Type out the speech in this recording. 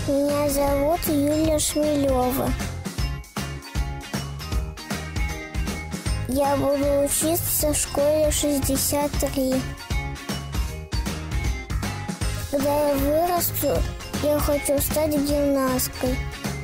Меня зовут Юлия Шмелева. Я буду учиться в школе 63. Когда я вырасту, я хочу стать гимнасткой.